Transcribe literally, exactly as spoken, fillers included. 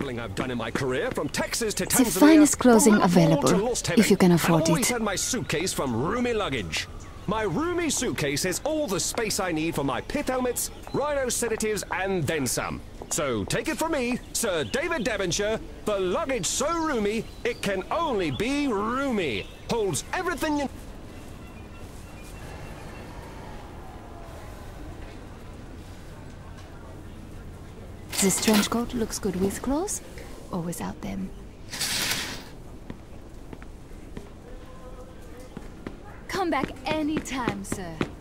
traveling I've done in my career, from Texas to It's the Tanzania. finest clothing from Liverpool to available, Lost Heaven. if you can afford I've always it. had my suitcase from roomy luggage. My roomy suitcase has all the space I need for my pith helmets, rhino sedatives, and then some. So take it from me, Sir David Devonshire, the luggage so roomy, it can only be roomy. Holds everything you... This trench coat looks good with clothes or without them. Come back anytime, sir.